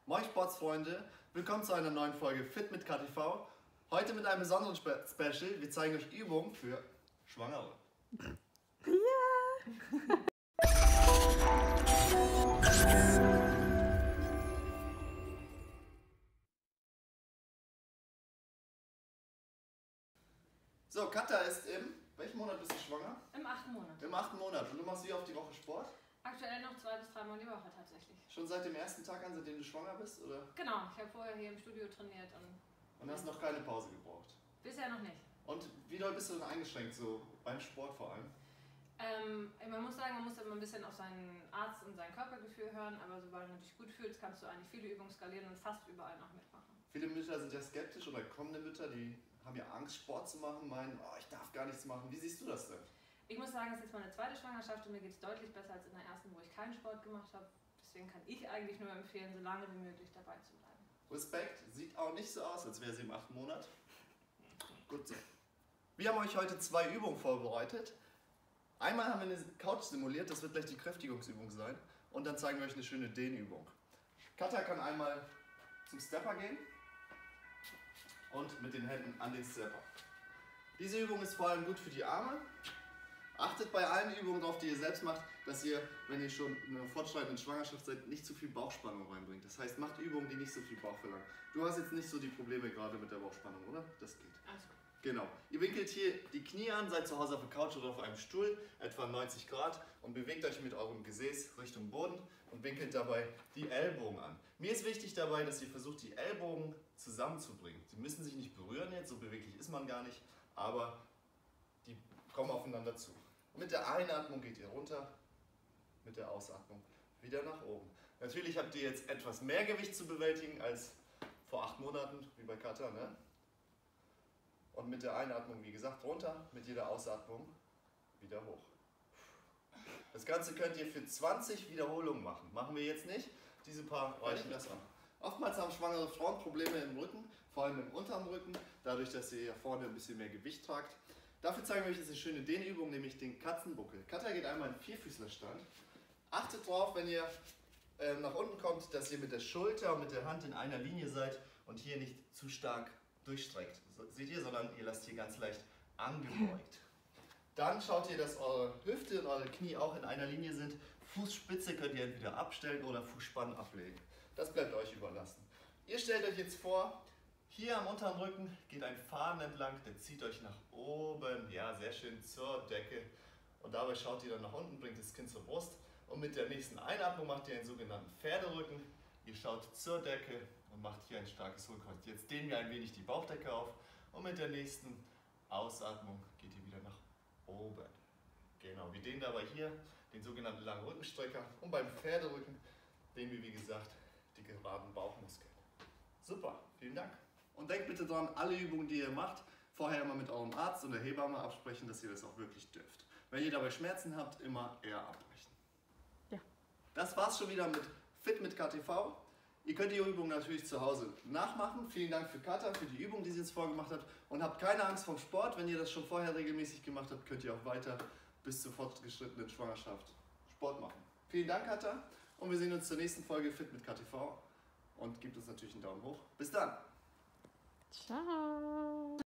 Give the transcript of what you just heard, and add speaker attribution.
Speaker 1: Moin Sportsfreunde, willkommen zu einer neuen Folge Fit mit KTV. Heute mit einem besonderen Special. Wir zeigen euch Übungen für Schwangere.
Speaker 2: Ja!
Speaker 1: So, Katja ist welchem Monat bist du schwanger?
Speaker 2: Im 8. Monat.
Speaker 1: Im 8. Monat. Und du machst wie oft die Woche Sport?
Speaker 2: Aktuell noch 2 bis 3 Mal die Woche tatsächlich.
Speaker 1: Schon seit dem ersten Tag an, seitdem du schwanger bist, oder?
Speaker 2: Genau, ich habe vorher hier im Studio trainiert
Speaker 1: Und hast noch keine Pause gebraucht?
Speaker 2: bisher noch nicht.
Speaker 1: Und wie doll bist du denn eingeschränkt, so beim Sport vor allem?
Speaker 2: Man muss sagen, man muss immer ein bisschen auf seinen Arzt und sein Körpergefühl hören, aber sobald du dich gut fühlst, kannst du eigentlich viele Übungen skalieren und fast überall noch mitmachen.
Speaker 1: Viele Mütter sind ja skeptisch oder kommende Mütter, die haben ja Angst, Sport zu machen, meinen, oh, ich darf gar nichts machen. Wie siehst du das denn?
Speaker 2: Ich muss sagen, es ist jetzt meine zweite Schwangerschaft und mir geht es deutlich besser als in der ersten, wo ich keinen Sport gemacht habe. Deswegen kann ich eigentlich nur empfehlen, so lange wie möglich dabei zu bleiben.
Speaker 1: Respekt, sieht auch nicht so aus, als wäre sie im 8. Monat. Gut so. Wir haben euch heute 2 Übungen vorbereitet. Einmal haben wir eine Couch simuliert, das wird gleich die Kräftigungsübung sein. Und dann zeigen wir euch eine schöne Dehnübung. Katja kann einmal zum Stepper gehen und mit den Händen an den Stepper. Diese Übung ist vor allem gut für die Arme. Achtet bei allen Übungen darauf, die ihr selbst macht, dass ihr, wenn ihr schon in einer fortschreitenden Schwangerschaft seid, nicht zu viel Bauchspannung reinbringt. Das heißt, macht Übungen, die nicht so viel Bauch verlangen. Du hast jetzt nicht so die Probleme gerade mit der Bauchspannung, oder? Das geht.
Speaker 2: Alles gut.
Speaker 1: Genau. Ihr winkelt hier die Knie an, seid zu Hause auf der Couch oder auf einem Stuhl, etwa 90 Grad, und bewegt euch mit eurem Gesäß Richtung Boden und winkelt dabei die Ellbogen an. Mir ist wichtig dabei, dass ihr versucht, die Ellbogen zusammenzubringen. Sie müssen sich nicht berühren jetzt, so beweglich ist man gar nicht, aber die kommen aufeinander zu. Mit der Einatmung geht ihr runter, mit der Ausatmung wieder nach oben. Natürlich habt ihr jetzt etwas mehr Gewicht zu bewältigen als vor 8 Monaten, wie bei Katja, ne? Und mit der Einatmung, wie gesagt, runter, mit jeder Ausatmung wieder hoch. Das Ganze könnt ihr für 20 Wiederholungen machen. Machen wir jetzt nicht, diese paar reichen das an. Oftmals haben schwangere Frauen Probleme im Rücken, vor allem im unteren Rücken, dadurch, dass ihr hier vorne ein bisschen mehr Gewicht tragt. Dafür zeigen wir euch jetzt eine schöne Dehnübung, nämlich den Katzenbuckel. Katja geht einmal in Vierfüßlerstand. Achtet darauf, wenn ihr nach unten kommt, dass ihr mit der Schulter und mit der Hand in einer Linie seid und hier nicht zu stark durchstreckt. Seht ihr, sondern ihr lasst hier ganz leicht angebeugt. Dann schaut ihr, dass eure Hüfte und eure Knie auch in einer Linie sind. Fußspitze könnt ihr entweder abstellen oder Fußspann ablegen. Das bleibt euch überlassen. Ihr stellt euch jetzt vor, hier am unteren Rücken geht ein Faden entlang, der zieht euch nach oben, ja, sehr schön zur Decke. Und dabei schaut ihr dann nach unten, bringt das Kinn zur Brust. Und mit der nächsten Einatmung macht ihr einen sogenannten Pferderücken. Ihr schaut zur Decke und macht hier ein starkes Hohlkreuz. Jetzt dehnen wir ein wenig die Bauchdecke auf und mit der nächsten Ausatmung geht ihr wieder nach oben. Genau, wir dehnen dabei hier den sogenannten langen Rückenstrecker und beim Pferderücken dehnen wir, wie gesagt, die geraden Bauchmuskeln. Super, vielen Dank. Und denkt bitte daran, alle Übungen, die ihr macht, vorher immer mit eurem Arzt und der Hebamme absprechen, dass ihr das auch wirklich dürft. Wenn ihr dabei Schmerzen habt, immer eher abbrechen.
Speaker 2: Ja.
Speaker 1: Das war's schon wieder mit Fit mit KTV. Ihr könnt die Übung natürlich zu Hause nachmachen. Vielen Dank für Katja, für die Übung, die sie jetzt vorgemacht hat. Und habt keine Angst vom Sport. Wenn ihr das schon vorher regelmäßig gemacht habt, könnt ihr auch weiter bis zur fortgeschrittenen Schwangerschaft Sport machen. Vielen Dank, Katja. Und wir sehen uns zur nächsten Folge Fit mit KTV. Und gebt uns natürlich einen Daumen hoch. Bis dann.
Speaker 2: Ciao.